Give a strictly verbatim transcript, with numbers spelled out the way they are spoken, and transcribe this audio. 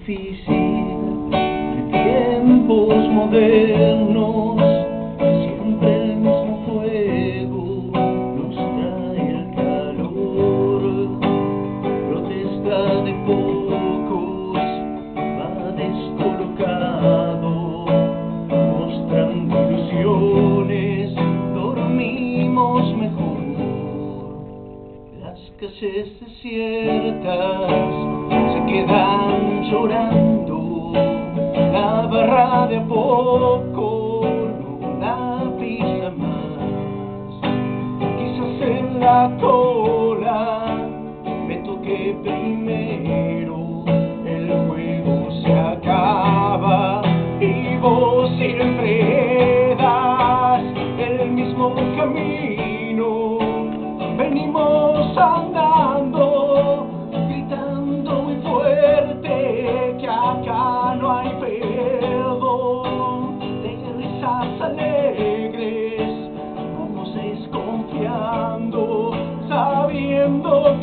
difícil de tiempos modernos, siempre el mismo fuego nos trae el calor. Protesta de pocos va descolocado, mostrando ilusiones, dormimos mejor. Las calles desiertas se quedan llorando, la barra de a poco no la pisa más. Quizás en la cola me toque primero, el juego se acaba y vos siempre das el mismo camino. Venimos andando, gritando muy fuerte que acá no hay perdón. De risas alegres, vamos desconfiando, sabiendo